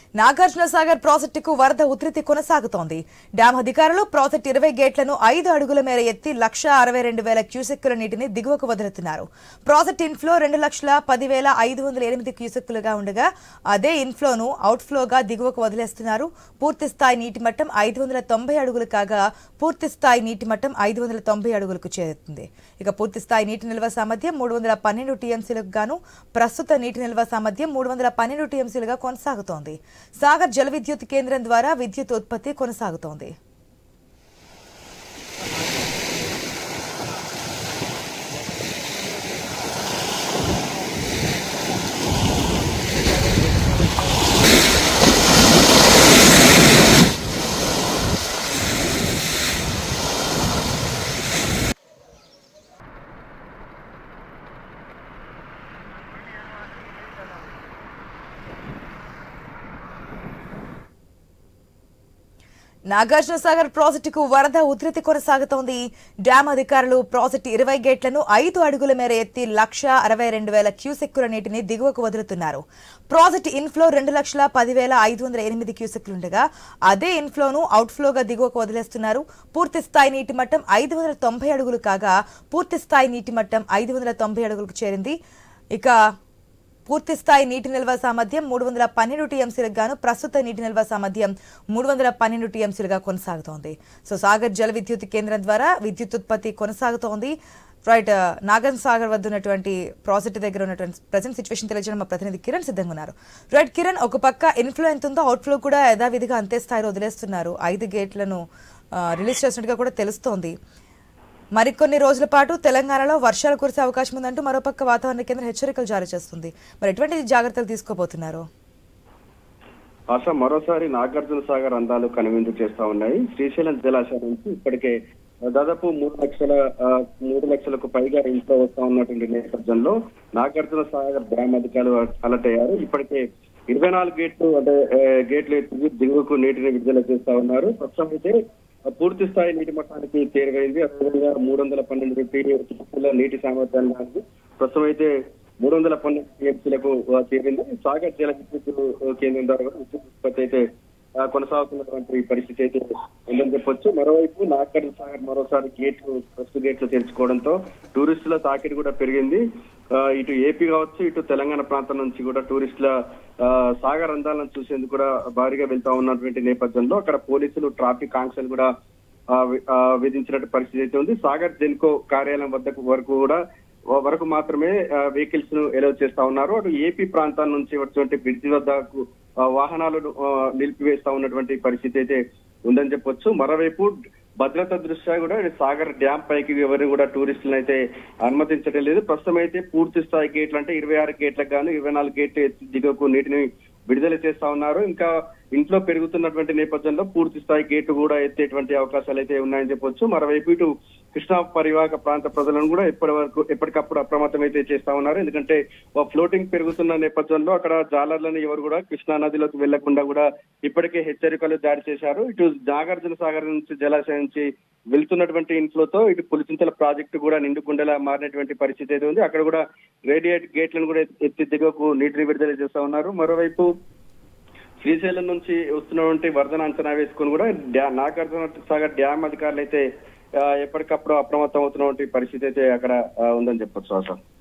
నాగార్జున సాగర్ ప్రాజెక్టుకు వరద ఉధృతి కొనసాగుతోంది. డ్యాం అధికారులు ప్రాజెక్టు 20 గేట్లను 5 అడుగుల మేర ఎత్తి 1,62,000 క్యూసెక్కుల నీటిని దిగువకు వదులుతున్నారు. ప్రాజెక్టు ఇన్ఫ్లో 2,10,508 క్యూసెక్కులుగా ఉండగా అదే ఇన్ఫ్లోను అవుట్ఫ్లోగా దిగువకు వదిలేస్తున్నారు. పూర్తిస్థాయి నీటి మట్టం 590 అడుగులు కాగా పూర్తిస్థాయి నీటి మట్టం 590 అడుగులకు చేరుతుంది. ఇక పూర్తిస్థాయి నీటి నిల్వ సామర్థ్యం 312 టీఎంసీలకు గాను ప్రస్తుత నీటి నిల్వ సామర్థ్యం 312 టీఎంసీలుగా కొనసాగుతోంది. సాగర్ జల విద్యుత్ కేంద్రం ద్వారా విద్యుత్ ఉత్పత్తి కొనసాగుతోంది. నాగార్జున సాగర్ ప్రాజెక్టుకు వరద ఉధృతి కొనసాగుతోంది. డ్యాం అధికారులు ప్రాజెక్టు 20 గేట్లను 5 అడుగుల మేర ఎత్తి 1,62,000 క్యూసెక్కుల నీటిని దిగువకు వదులుతున్నారు. ప్రాజెక్టు ఇన్ఫ్లో 2,10,508 క్యూసెక్కులుండగా అదే ఇన్ఫ్లోను అవుట్ఫ్లోగా దిగువకు వదిలేస్తున్నారు. పూర్తిస్థాయి నీటి మట్టం 590 అడుగులు కాగా పూర్తిస్థాయి నీటి మట్టం 590 అడుగులకు చేరింది. ఇక పూర్తిస్థాయి నీటి నిల్వ సామర్థ్యం 312 టీఎంసీలకు గాను ప్రస్తుత నీటి నిల్వ సామర్థ్యం 312 టీఎంసీలుగా కొనసాగుతోంది. సో సాగర్ జల విద్యుత్ కేంద్రం ద్వారా విద్యుత్ ఉత్పత్తి కొనసాగుతోంది. రైట్, నాగార్జున సాగర్ వద్ద ఉన్నటువంటి ప్రాజెక్టు దగ్గర ఉన్నటువంటి ప్రజెంట్ సిచ్యువేషన్ తెలియజేయడం మా ప్రతినిధి కిరణ్ సిద్ధంగా ఉన్నారు. రైట్ కిరణ్, ఒక పక్క ఇన్ఫ్లో ఎంత ఉందో అవుట్ఫ్లో కూడా యథావిధిగా అంతే స్థాయిలో వదిలేస్తున్నారు. 5 గేట్లను రిలీజ్ చేసినట్టుగా కూడా తెలుస్తోంది. మరికొన్ని రోజుల పాటు తెలంగాణలో వర్షాలు కురిసే అవకాశం ఉందంటూ మరోపక్క వాతావరణ కేంద్రం హెచ్చరికలు జారీ చేస్తుంది. మరి ఎటువంటి జాగ్రత్తలు తీసుకోబోతున్నారు? ఆశ, మరోసారి నాగార్జున సాగర్ అందాలు కనువిందు చేస్తా ఉన్నాయి. శ్రీశైలం జలాశయం నుంచి ఇప్పటికే దాదాపు 3 లక్షలకు పైగా ఇంట్లో వస్తా ఉన్నటువంటి నేపథ్యంలో నాగార్జున సాగర్ డ్యాం అధికారులు అలర్ట్ అయ్యారు. ఇప్పటికే 24 గేట్లు ఎత్తి దిగువకు నీటిని విడుదల చేస్తా ఉన్నారు. ప్రస్తుతం అయితే పూర్తి స్థాయి నీటి మట్టానికి చేరువైంది. అదేవిధంగా 312 టీఎంసీల నీటి సామర్థ్యాన్ని ప్రస్తుతం అయితే 312 టీఎంసీలకు చేరింది. సాగర్ జల విద్యుత్ కేంద్రం ద్వారా విద్యుత్ ఉత్పత్తి అయితే కొనసాగుతున్నటువంటి పరిస్థితి అయితే ఉందని చెప్పొచ్చు. మరోవైపు నాగార్జున సాగర్ మరోసారి ఫస్ట్ గేట్లు తెరుచుకోవడంతో టూరిస్టుల తాకిడి కూడా పెరిగింది. ఇటు ఏపీ కావచ్చు, ఇటు తెలంగాణ ప్రాంతం నుంచి కూడా టూరిస్టుల సాగర్ అందాలను చూసేందుకు కూడా భారీగా వెళ్తా ఉన్నటువంటి నేపథ్యంలో అక్కడ పోలీసులు ట్రాఫిక్ ఆంక్షలు కూడా విధించినట్టు పరిస్థితి అయితే ఉంది. సాగర్ జెన్కో కార్యాలయం వరకు మాత్రమే వెహికల్స్ ను ఎలౌ చేస్తా ఉన్నారు. అటు ఏపీ ప్రాంతాల నుంచి వచ్చినటువంటి బ్రిడ్జి వద్దకు వాహనాలను నిలిపివేస్తా ఉన్నటువంటి పరిస్థితి అయితే ఉందని చెప్పొచ్చు. మరోవైపు భద్రత దృష్ట్యా కూడా సాగర్ డ్యాం పైకి ఎవరిని కూడా టూరిస్టులను అయితే అనుమతించడం లేదు. ప్రస్తుతం అయితే పూర్తి స్థాయి గేట్లు అంటే 26 గేట్లకు గాను 24 గేట్లు ఎత్తి దిగువకు నీటిని విడుదల చేస్తా ఉన్నారు. ఇంకా ఇంట్లో పెరుగుతున్నటువంటి నేపథ్యంలో పూర్తి స్థాయి గేట్లు కూడా ఎత్తేటువంటి అవకాశాలు అయితే ఉన్నాయని చెప్పొచ్చు. మరోవైపు ఇటు కృష్ణా పరివాహక ప్రాంత ప్రజలను కూడా ఎప్పటికప్పుడు అప్రమత్తం అయితే చేస్తా ఉన్నారు. ఎందుకంటే ఫ్లోటింగ్ పెరుగుతున్న నేపథ్యంలో అక్కడ జాలర్లను ఎవరు కూడా కృష్ణా నదిలోకి వెళ్లకుండా కూడా ఇప్పటికే హెచ్చరికలు జారీ చేశారు. ఇటు నాగార్జున సాగర్ నుంచి జలాశయం నుంచి వెళ్తున్నటువంటి ఇన్ఫ్లోతో ఇటు పులిచింతల ప్రాజెక్టు కూడా నిండుకుండేలా మారినటువంటి పరిస్థితి అయితే ఉంది. అక్కడ కూడా రేడియేట్ గేట్లను కూడా ఎత్తి దిగువకు నీటిని విడుదల చేస్తా ఉన్నారు. మరోవైపు శ్రీశైలం నుంచి వస్తున్నటువంటి వరదను అంచనా వేసుకుని కూడా నాగార్జున సాగర్ డ్యాం అధికారులు అయితే ఎప్పటికప్పుడు అప్రమత్తం అవుతున్నటువంటి పరిస్థితి అయితే అక్కడ ఉందని చెప్పొచ్చు.